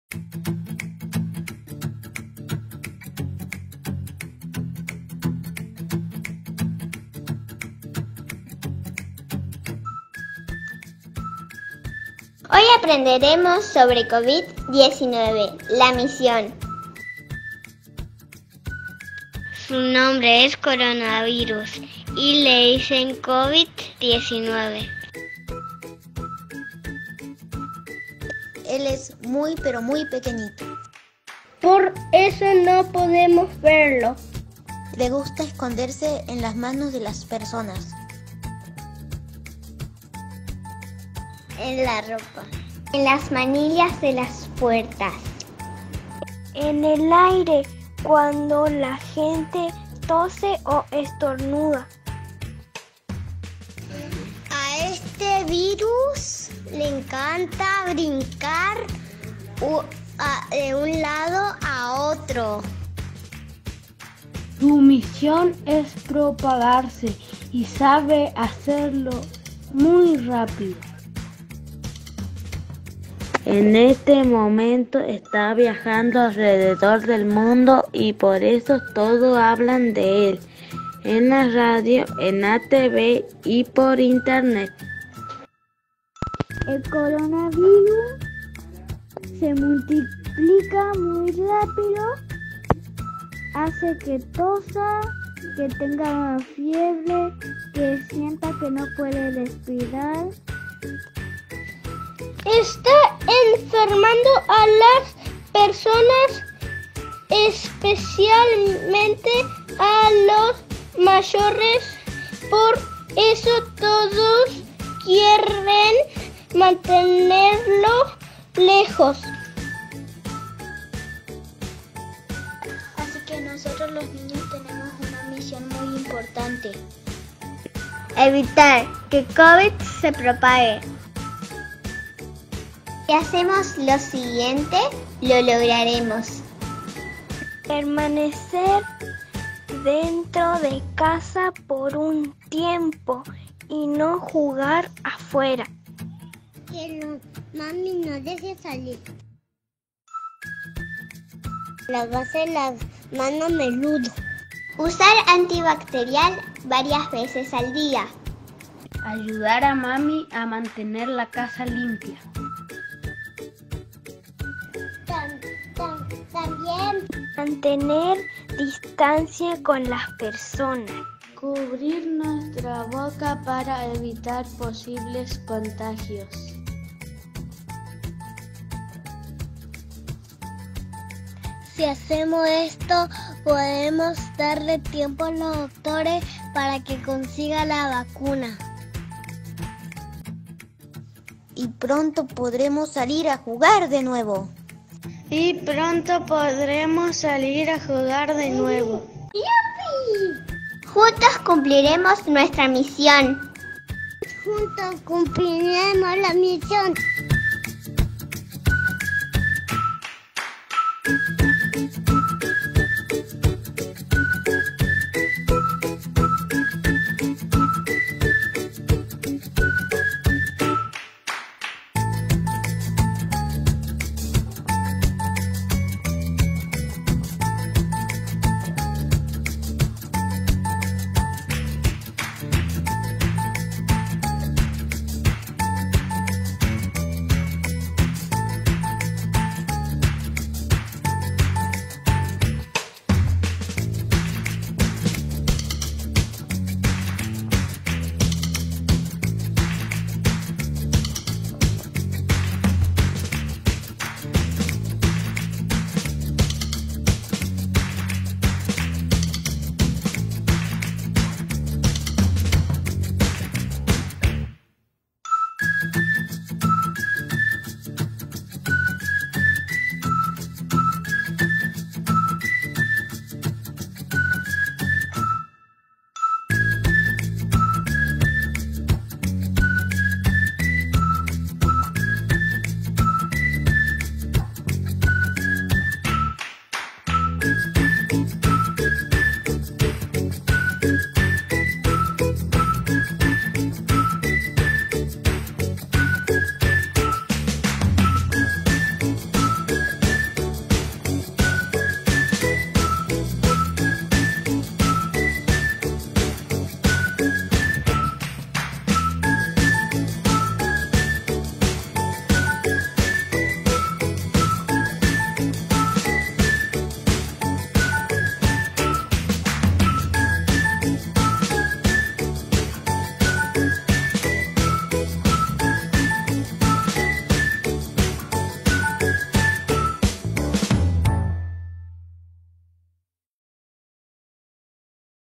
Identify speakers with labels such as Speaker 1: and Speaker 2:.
Speaker 1: Hoy aprenderemos sobre COVID-19, la misión.
Speaker 2: Su nombre es coronavirus y le dicen COVID-19.
Speaker 3: Él es muy pero muy pequeñito.
Speaker 2: Por eso no podemos verlo.
Speaker 3: Le gusta esconderse en las manos de las personas.
Speaker 1: En la ropa, en las manillas de las puertas,
Speaker 2: En el aire, cuando la gente tose o estornuda.
Speaker 1: A este virus le encanta brincar de un lado a otro.
Speaker 4: Su misión es propagarse y sabe hacerlo muy rápido. En este momento está viajando alrededor del mundo y por eso todos hablan de él, en la radio, en la TV y por internet.
Speaker 2: El coronavirus se multiplica muy rápido, hace que tosa, que tenga fiebre, que sienta que no puede respirar. Está enfermando a las personas, especialmente a los mayores. Por eso todos quieren mantenerlo lejos.
Speaker 3: Así que nosotros los niños tenemos una misión muy importante.
Speaker 1: Evitar que COVID se propague. Si hacemos lo siguiente, lo lograremos.
Speaker 2: Permanecer dentro de casa por un tiempo y no jugar afuera.
Speaker 1: Que mami no deje salir. Lavarse las manos menudo. Usar antibacterial varias veces al día.
Speaker 4: Ayudar a mami a mantener la casa limpia.
Speaker 1: También
Speaker 2: Mantener distancia con las personas.
Speaker 4: Cubrir nuestra boca para evitar posibles contagios.
Speaker 1: si hacemos esto, podemos darle tiempo a los doctores para que consiga la vacuna.
Speaker 3: Y pronto podremos salir a jugar de nuevo.
Speaker 4: Y pronto podremos salir a jugar de nuevo.
Speaker 1: ¡Yupi! Juntos cumpliremos nuestra misión. Juntos cumpliremos la misión.